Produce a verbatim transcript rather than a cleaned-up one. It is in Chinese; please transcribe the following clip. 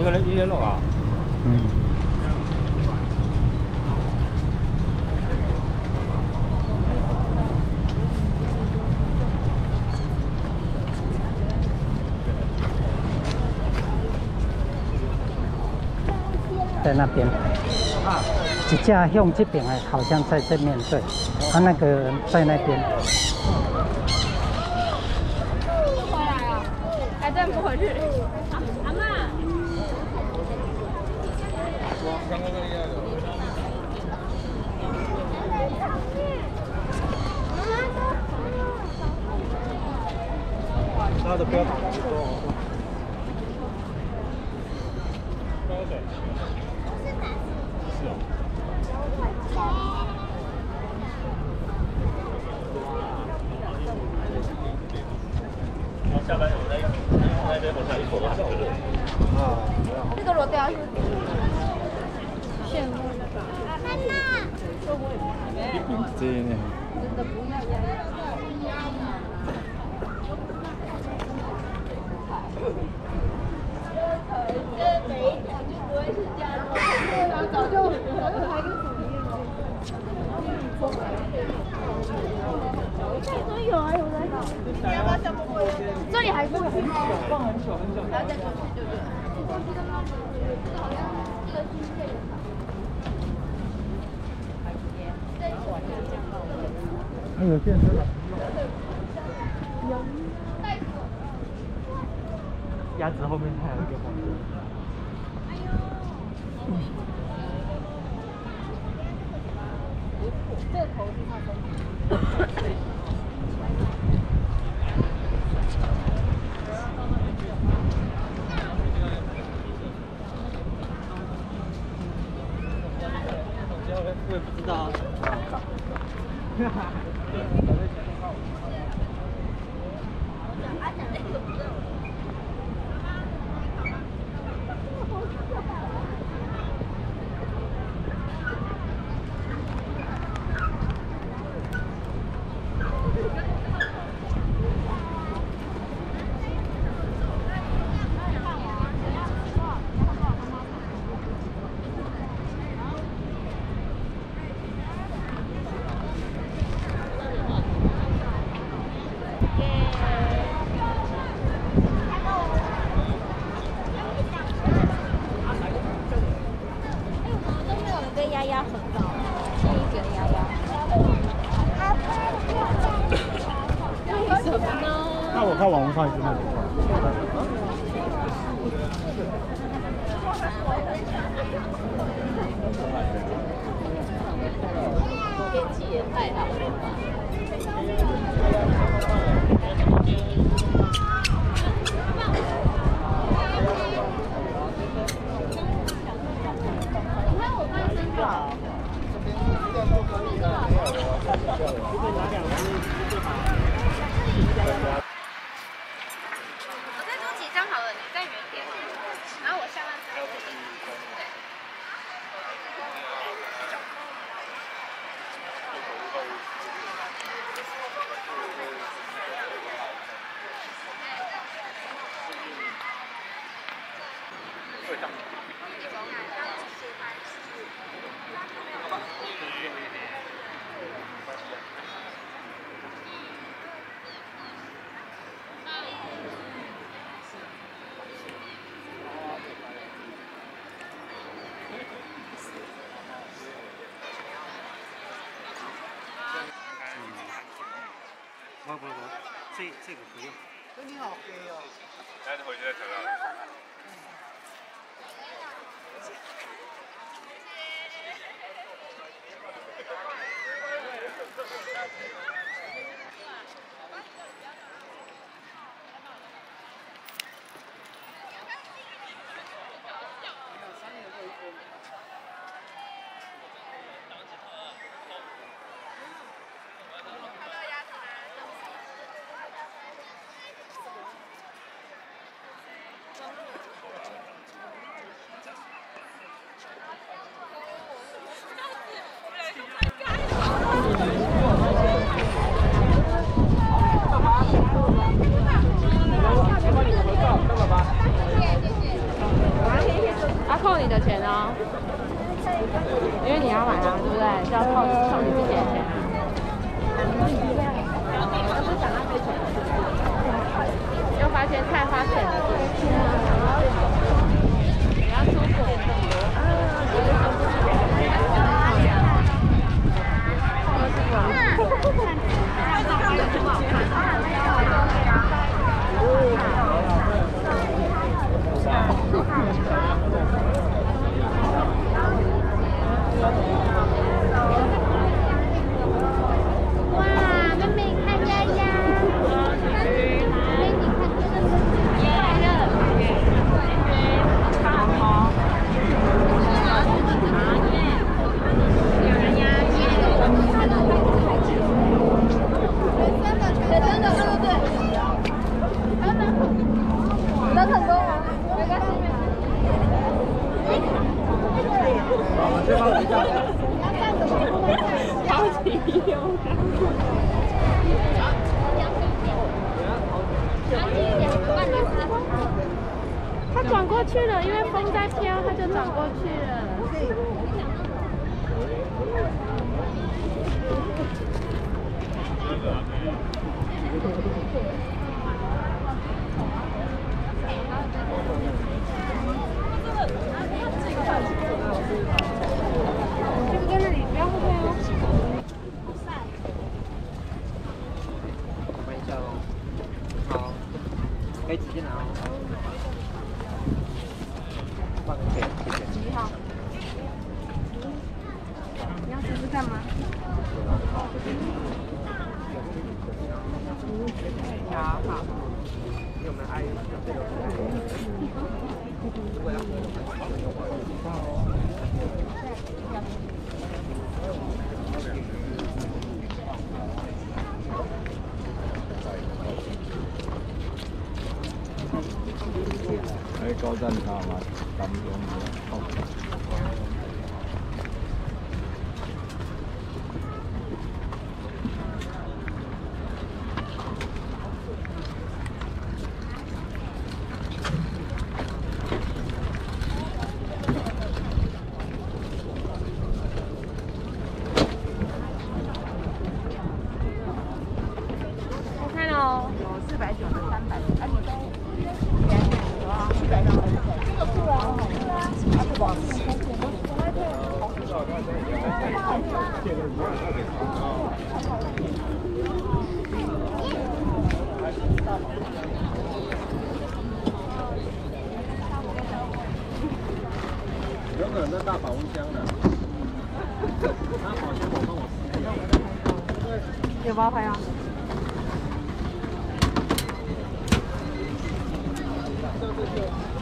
个人一人弄啊。 嗯。在那边。啊。一架向这边哎，好像在正面对，他、啊、那个在那边。 回来了，还真不回去。阿妈。 他的标打的多。是哦。下班我在那边我才一口吧。啊。 这个螺雕是羡慕。妈妈。 这呢。 真的不要呀。这每一场就不会是这样，对啊，早就早就拍个主页了。这都有啊，有的。你要不要项目会？这里还过去吗？ 放很久很久。 然后再过去，对不对？过去的吗？这个好像这个新建的。 还有健身房。 鸭子后面还有一个房子。 哎呦！这个头是他的。 我也不知道啊。哈哈。 鸭鸭很高，这一卷鸭鸭。为什么呢？ 那我看网络上也是那种。 天气也太好了吧！你看我看身高。我再多几张好了，你再远点，然后我下半身就给你。对。 不不不，这这个不用。 这你好黑哦。 但是回去再调料。 些菜花钱的东西。你要出国？哇，妹妹看丫丫，妹妹你看这个是快乐，好好。真的，对对对，人很多吗？没关系。 好，这帮回家。 超级优雅。他转过去了，因为风在飘，他就转过去了。就在那里，不要后退哦。 关一下喽。好，可以直接拿哦。放个钱，谢谢。 几号？你要试试看吗？好好。 因为我们爱这个。如果要喝的话，用我的知道哦。 喺高陣下嘛，咁樣嘅。 我看哦，有四百九的、三百的，啊，你都有啊，一百的，这个不啊，啊不保值。 有可能在大保温箱的。那保鲜膜帮我撕掉。 有包拍啊？ 像这些。